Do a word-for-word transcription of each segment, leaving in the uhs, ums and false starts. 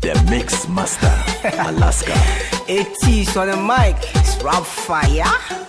The Mix Master, Alaska. AT on the mic, it's rap fire.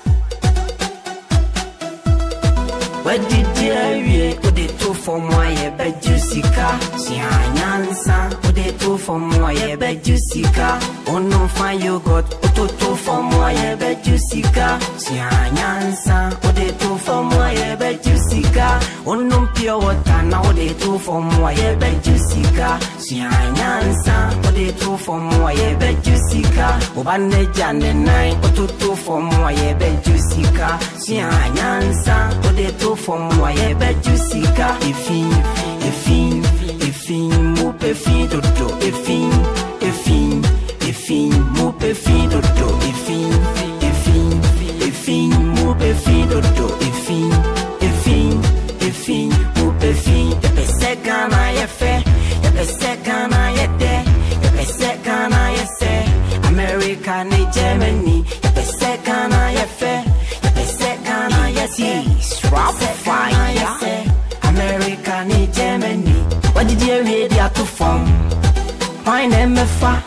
Where did you hear? What they do for my bed, Jessica? She answer. What they do for my bed, Jessica? Oh no, find you got. What to do for my bed, Jessica? She answer. What they do for my bed, Jessica? Oh no, pure water. Now what they do for my bed, Jessica? She answer. What they do for my bed, Jessica? Oh, Baneja and nine. What to do for my bed, Jessica? She answer. What they do for moi, eh, bet Jessica. Efin, Efin, Efin, mo pe fin dodo. Efin, Efin, Efin, mo pe fin dodo. Efin, Efin, Efin, mo pe fin dodo. Efin, Efin, Efin, mo pe fin. Ye pe se Ghana ye fe, ye pe se Ghana ye de, ye pe se Ghana ye se. America ni Germany, ye pe se Ghana ye fe, ye pe se Ghana ye se. Rap fire, America ni Germany. What did you hear they are to form? Why never fa?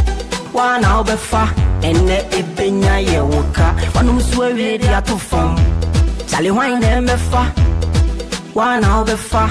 One out be fa, and the ebenya ye woka. One um swear they are to form. Charlie why never fa? One out be fa,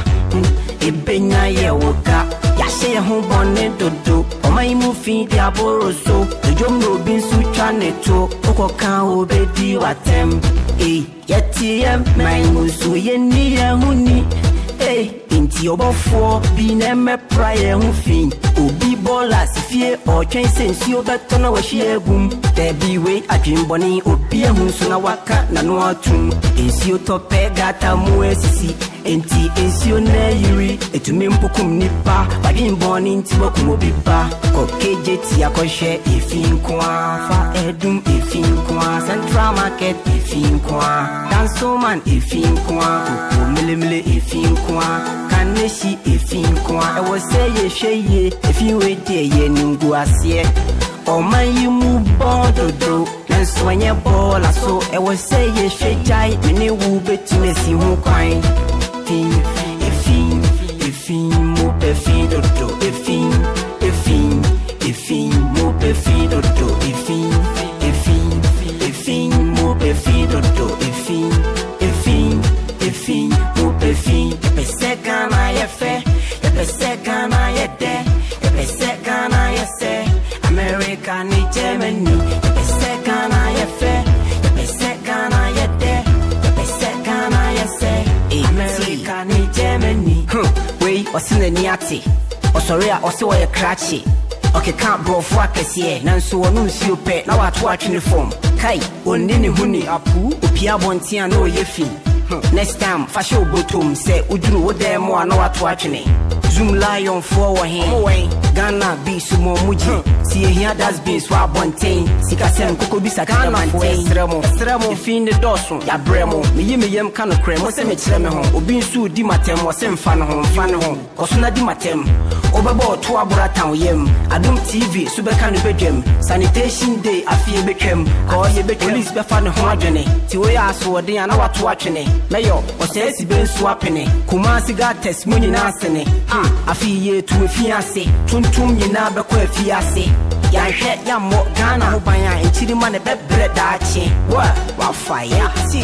ebenya ye woka. Yashe home bonnet to do. Oh my movie dia boroso. The jom no bin su chaneto. Oko kan obedi watem. Eh, yeti em my musu ye ni ye huni. Eh, inti obofo bi na me prayer hu fin. Obi bola sifie o twen sensi obeto na wa hie egum. There be way adwin boni obi ehun so na waka na no atum. Ensi otope gata mu esisi. Enti ensi ona yiri etumi mpokum nipa. Badwin boni nti bokum obi ba. Kokeje ti akɔhwɛ Efin kwa. Fa edum Efin kwa. Central Market Efin kwa. Dansoman Efin kwa. Koko melemele Efin kwa. Kaneshi Efin kwa. Ewo se ye hwɛ ye Efin we de ye ningu asie. O man you move bodo. Nanso anye bola so ewo se ye hwɛ jai. Mene wu betime si ho kwan. Efin, Efin, Efin mo pe fin dodo. Efin, Efin, Efin mo pe fin dodo. Efin, Efin, Efin mo pe fin dodo. Efin, Efin, Efin mo pe fin. Pe se Ghana ye fe, pe se Ghana ye de, pe se Ghana ye se. America ni Germany, pe se Ghana ye fe, pe se Ghana ye de, pe se Ghana ye se. America ni Germany. Wey osine ni ate. Osore a ose wo ye krachi. Okay, can't bro for akese nanso onu nsi ope na wato atwene form. Kai onni ne huni apu opia bontia na oyefi. Next time fashion bottom say uduru wo dem mo na wato atwene. Zoom lion for wo hen. Ghana be sumo muji. See here das beans wa bonten. Sika sem koko bisa Ghana manten. Stremo stremo Efin the dosun ya bremo. Me yi me yem kan kremo se me kire me ho. Obi nsu di matem wo se mfa no ho mfa no ho. Osuna di matem. Obebo to abura town yem. Adum T V subeka no bedwem. Sanitation day afie betwem. Ko ye be police be fa no ho adwene. Ti we aso den ana wato atwene. Meyo o se si be nsu apene. Kumasi ga test munyi na asene. Afie ye tu efi ase. Tuntum nyina be ko efi ase. Ya hwe ya mo Ghana ho ban ya enchiri ma ne bebre da ache. Wa wa fire ti.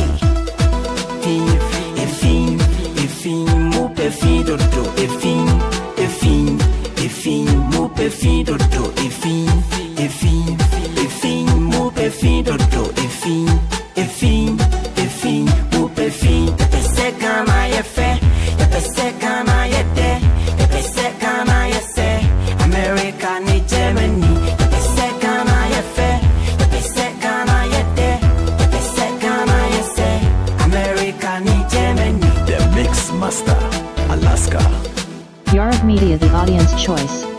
Efin, Efin mo pe fi dodo. Efin, Efin, Efin mo pe fi dodo. Efin, Efin, Efin mo pe fi dodo. Efin, Efin, Efin mo pe fi. Pe se Ghana ye fe, pe se Ghana ye de, pe se Ghana ye se. America ni Germany, pe se Ghana ye fe, pe se Ghana ye de, pe se Ghana ye se. America ni Germany. The Mix Master, Alaska. YARIB Media, the audience choice.